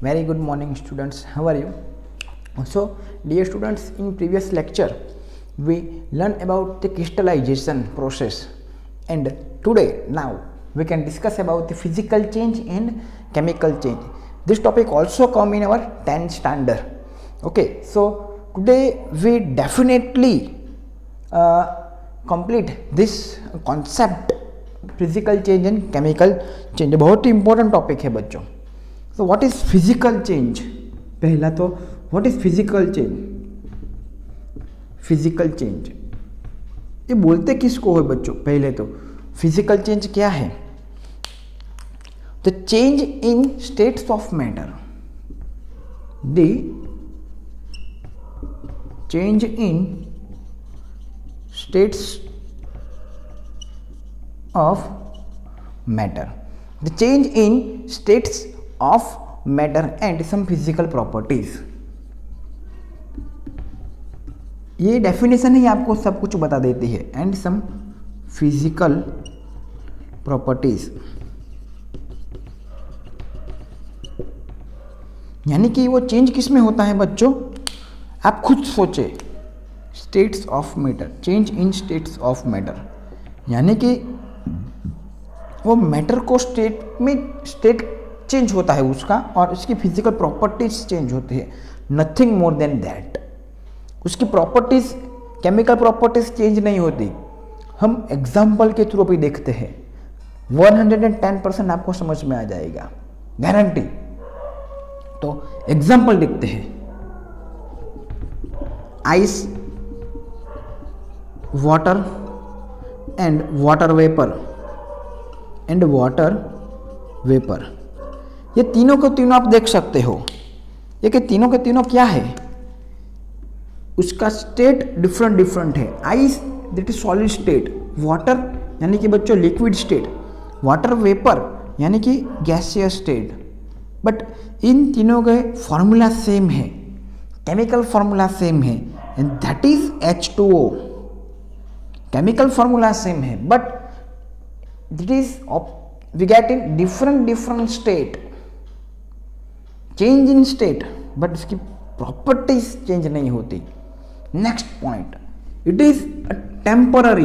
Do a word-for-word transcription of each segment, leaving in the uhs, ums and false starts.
Very good morning students, how are you? So dear students, in previous lecture we learned about the crystallization process, and today now we can discuss about the physical change and chemical change. This topic also come in our tenth standard. Okay, so today we definitely uh, complete this concept physical change and chemical change. बहुत ही important topic है बच्चों. तो what is physical change? पहला तो what is physical change? Physical change ये बोलते किसको है बच्चों? पहले तो फिजिकल चेंज क्या है? The change in states of matter. The change in states of matter. The change in states of matter and some physical properties. ये डेफिनेशन ही आपको सब कुछ बता देती है. एंड सम फिजिकल प्रॉपर्टीज, यानी कि वो चेंज किस में होता है बच्चों? आप खुद सोचे. States of matter, change in states of matter, यानी कि वो मैटर को स्टेट में स्टेट चेंज होता है उसका, और उसकी फिजिकल प्रॉपर्टीज चेंज होती है. Nothing more than that. उसकी प्रॉपर्टीज, केमिकल प्रॉपर्टीज चेंज नहीं होती. हम एग्जाम्पल के थ्रू भी देखते हैं. वन हंड्रेड टेन परसेंट आपको समझ में आ जाएगा, गारंटी. तो एग्जाम्पल देखते हैं. Ice, water and water vapour and water vapour, ये तीनों को तीनों आप देख सकते हो. ये कि तीनों के तीनों क्या है? उसका स्टेट डिफरेंट डिफरेंट है. Ice that is solid state, water यानी कि बच्चों लिक्विड स्टेट, वाटर वेपर यानी कि गैसियस स्टेट. बट इन तीनों के फॉर्मूला सेम है, केमिकल फॉर्मूला सेम है, and that is H two O. Chemical formula same है, but it is we get in different different state, change in state, but इसकी properties change नहीं होती. next point, it is a temporary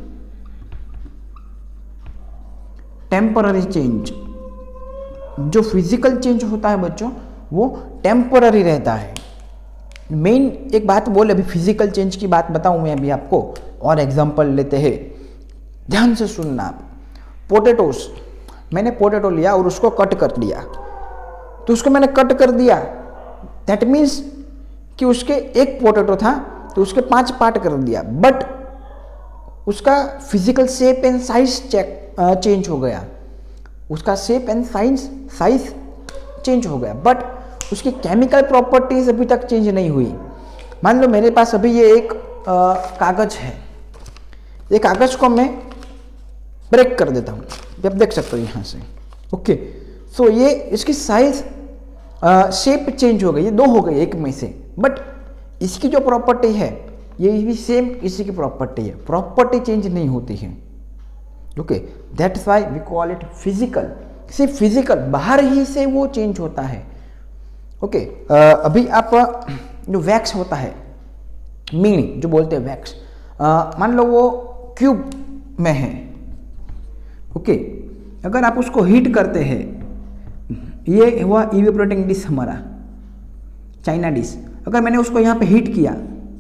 temporary change. जो physical change होता है बच्चों वो temporary रहता है. मेन एक बात बोले, अभी physical change की बात बताऊं मैं अभी आपको, और एग्जांपल लेते हैं, ध्यान से सुनना आप. पोटैटोस, मैंने पोटैटो लिया और उसको कट कर दिया. तो उसको मैंने कट कर दिया, दैट मीन्स कि उसके एक पोटैटो था तो उसके पांच पार्ट कर दिया, बट उसका physical shape and size check change हो गया. उसका shape and size size change हो गया, बट उसकी केमिकल प्रॉपर्टीज अभी तक चेंज नहीं हुई. मान लो मेरे पास अभी ये एक आ, कागज है. ये कागज को मैं ब्रेक कर देता हूँ, आप देख सकते हो यहाँ से. ओके, सो ये इसकी साइज शेप चेंज हो गई, ये दो हो गई एक में से, बट इसकी जो प्रॉपर्टी है ये भी सेम इसी की प्रॉपर्टी है. प्रॉपर्टी चेंज नहीं होती है. Okay, that's why we call it physical. सिर्फ फिजिकल, बाहर ही से वो चेंज होता है. ओके okay, uh, अभी आप जो वैक्स होता है, मीनी जो बोलते हैं वैक्स, uh, मान लो वो क्यूब में है. ओके okay, अगर आप उसको हीट करते हैं, ये हुआ इवेपोरेटिंग डिश हमारा, चाइना डिश. अगर मैंने उसको यहाँ पे हीट किया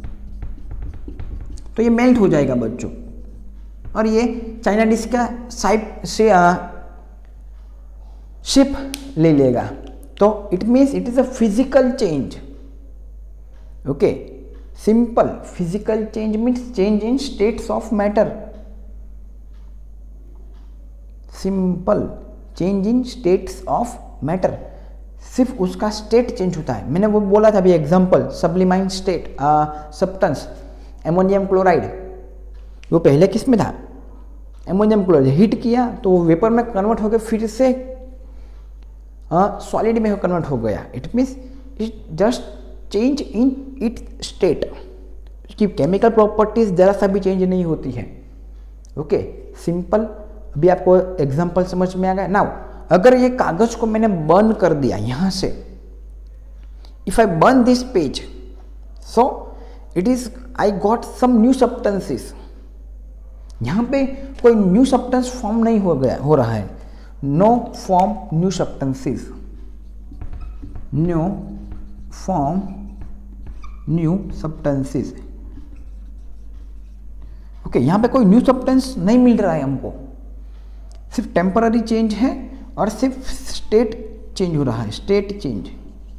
तो ये मेल्ट हो जाएगा बच्चों, और ये चाइना डिश का साइप से शेप ले लेगा. तो it means it is a physical change. Okay, simple. Physical change means change in states of matter. Simple change in states of matter, सिर्फ उसका स्टेट चेंज होता है. मैंने वो बोला था अभी example, sublimate state substance, ammonium chloride. वो पहले किस में था? Ammonium chloride. हीट किया तो वो वेपर में कन्वर्ट हो गया, फिर से सॉलिड में कन्वर्ट हो गया. It means it just change in it state. उसकी केमिकल प्रॉपर्टीज जरा सा भी चेंज नहीं होती है. Okay, simple. अभी आपको एग्जांपल समझ में आ गया. नाउ अगर ये कागज को मैंने बर्न कर दिया यहाँ से, if I burn this page, so it is I got some new substances. यहाँ पे कोई न्यू सब्सटेंस फॉर्म नहीं हो गया हो रहा है. No form new substances, new form new substances. Okay, यहाँ पे कोई न्यू सब्सटेंस नहीं मिल रहा है हमको, सिर्फ टेम्पररी चेंज है और सिर्फ स्टेट चेंज हो रहा है, स्टेट चेंज.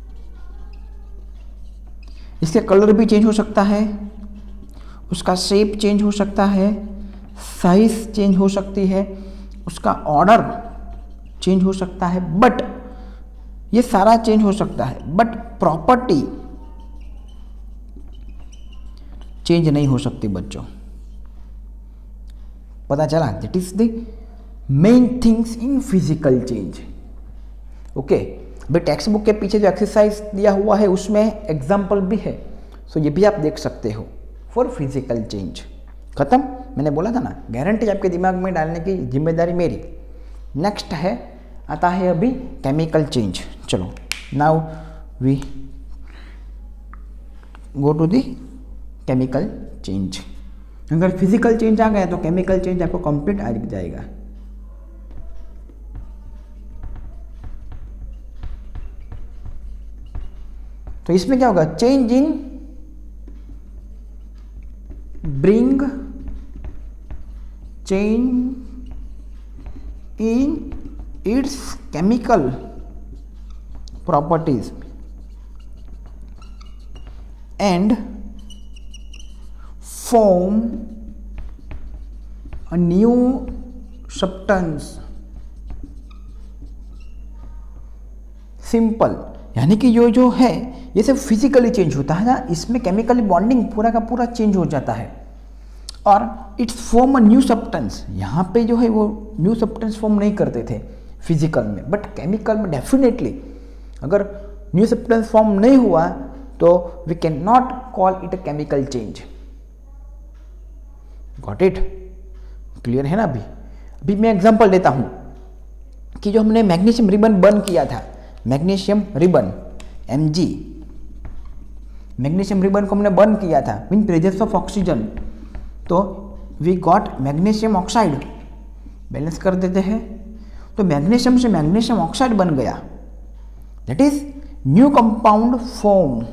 इसका कलर भी चेंज हो सकता है, उसका शेप चेंज हो सकता है, साइज चेंज हो सकती है, उसका ऑर्डर चेंज हो सकता है, बट ये सारा चेंज हो सकता है, बट प्रॉपर्टी चेंज नहीं हो सकती बच्चों. पता चला? That is the main things in physical change. Okay, अभी टेक्स्ट बुक के पीछे जो एक्सरसाइज दिया हुआ है उसमें एग्जाम्पल भी है, सो so ये भी आप देख सकते हो फॉर फिजिकल चेंज. खत्म. मैंने बोला था ना, गारंटी आपके दिमाग में डालने की जिम्मेदारी मेरी. नेक्स्ट है, आता है अभी केमिकल चेंज. चलो, now we go to the chemical change. अगर फिजिकल चेंज आ गया तो केमिकल चेंज आपको कंप्लीट आ जाएगा. तो इसमें क्या होगा? Change in bring change in its chemical properties and form a new substance. Simple, यानी कि जो जो है ये सिर्फ फिजिकली चेंज होता है ना, इसमें केमिकली बॉन्डिंग पूरा का पूरा चेंज हो जाता है और its form a new substance. यहाँ पे जो है वो न्यू सब्सटेंस फॉर्म नहीं करते थे फिजिकल में, बट केमिकल में डेफिनेटली अगर न्यू सब्सटेंस फॉर्म नहीं हुआ तो we can not call it a chemical change. Got it? Clear है ना? अभी अभी मैं एग्जांपल देता हूं कि जो हमने मैग्नीशियम रिबन बर्न किया था, magnesium ribbon M G, magnesium ribbon को हमने बर्न किया था इन प्रेजेंस ऑफ ऑक्सीजन, तो we got magnesium oxide. Balance कर देते हैं तो मैग्नीशियम से मैग्नीशियम ऑक्साइड बन गया. That is new compound form.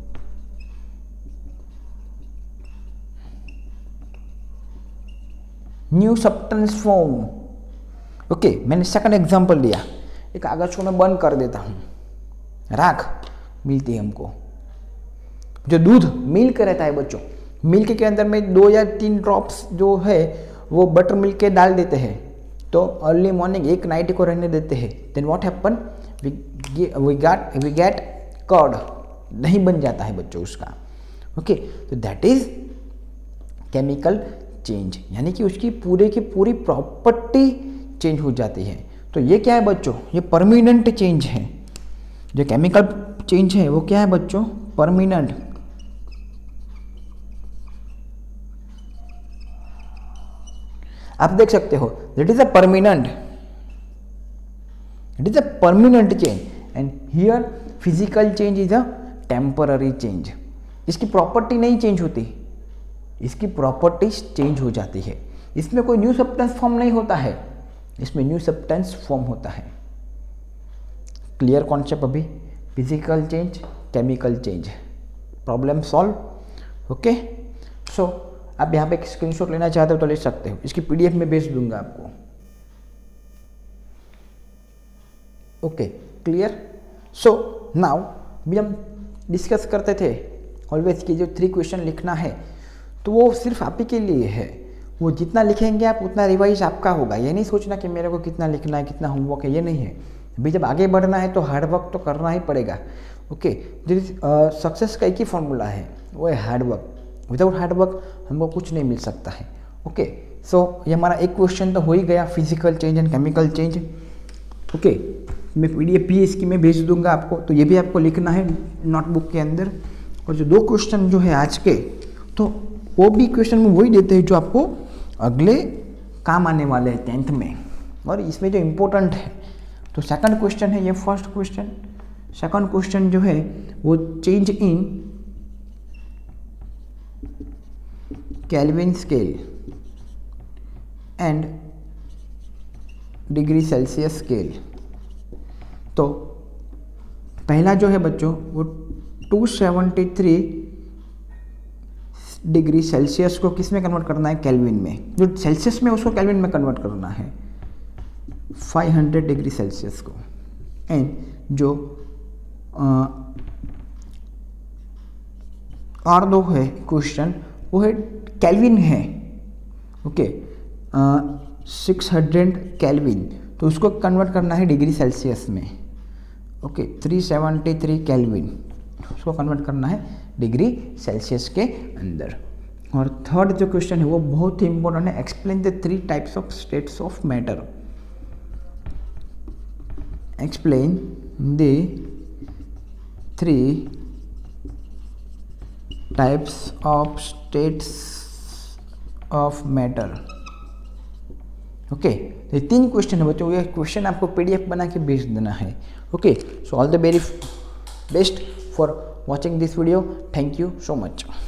New substance form. Okay, मैंने सेकंड एग्जांपल लिया. एक कागज को मैं बर्न कर देता हूं, राख मिलती है हमको. जो दूध मिल्क रहता है बच्चों, मिल्क के अंदर में दो या तीन ड्रॉप्स जो है वो बटर मिल्क के डाल देते हैं, तो अर्ली मॉर्निंग एक नाइट को रहने देते हैं. Then what happen? We we got we get curd, नहीं बन जाता है बच्चों उसका. ओके, तो दैट इज केमिकल चेंज, यानी कि उसकी पूरे की पूरी प्रॉपर्टी चेंज हो जाती है. तो ये क्या है बच्चों? ये परमानेंट चेंज है. जो केमिकल चेंज है वो क्या है बच्चों? परमानेंट. आप देख सकते हो, that is a permanent, it is a permanent change. And here physical change is a temporary change. इसकी प्रॉपर्टी नहीं चेंज होती, इसकी प्रॉपर्टीज चेंज हो जाती है. इसमें कोई न्यू सब्सटेंस फॉर्म नहीं होता है, इसमें न्यू सब्सटेंस फॉर्म होता है. Clear concept? अभी physical change, chemical change, problem solve. Okay, so आप यहाँ पे स्क्रीनशॉट लेना चाहते हो तो ले सकते हो, इसकी पीडीएफ में भेज दूंगा आपको. Okay, clear? सो नाउ भी हम डिस्कस करते थे ऑलवेज कि जो थ्री क्वेश्चन लिखना है तो वो सिर्फ आप ही के लिए है. वो जितना लिखेंगे आप उतना रिवाइज आपका होगा. ये नहीं सोचना कि मेरे को कितना लिखना है, कितना होमवर्क है, ये नहीं है. अभी जब आगे बढ़ना है तो हार्ड वर्क तो करना ही पड़ेगा. ओके, सक्सेस का एक ही फॉर्मूला है, वो है hard work. Without hard work हमको कुछ नहीं मिल सकता है. ओके, सो ये हमारा एक क्वेश्चन तो हो ही गया, physical change and chemical change. Okay, मैं पीडीएफ भी इसकी मैं भेज दूंगा आपको, तो ये भी आपको लिखना है नोटबुक के अंदर. और जो दो क्वेश्चन जो है आज के, तो वो भी क्वेश्चन में वही देते हैं जो आपको अगले काम आने वाले हैं टेंथ में, और इसमें जो इम्पोर्टेंट है. तो सेकंड क्वेश्चन है ये, फर्स्ट क्वेश्चन सेकंड क्वेश्चन जो है वो change in Kelvin scale and degree Celsius scale. तो पहला जो है बच्चों वो two seventy three degree Celsius को किस में कन्वर्ट करना है, केल्विन में। जो सेल्सियस में उसको केल्विन में कन्वर्ट करना है, फाइव हंड्रेड डिग्री सेल्सियस को। एंड जो आ, और दो है क्वेश्चन वो है केल्विन है, ओके, सिक्स हंड्रेड केल्विन, तो उसको कन्वर्ट करना है डिग्री सेल्सियस में, okay, three seventy three Kelvin, उसको कन्वर्ट करना है डिग्री सेल्सियस के अंदर। और थर्ड जो क्वेश्चन है वो बहुत ही इंपॉर्टेंट है, explain the three types of states of matter. Explain the three types of states of matter. Okay, ये तीन क्वेश्चन है बच्चों, ये क्वेश्चन आपको पीडीएफ बना के भेज देना है। Okay, so all the very best for watching this video, thank you so much.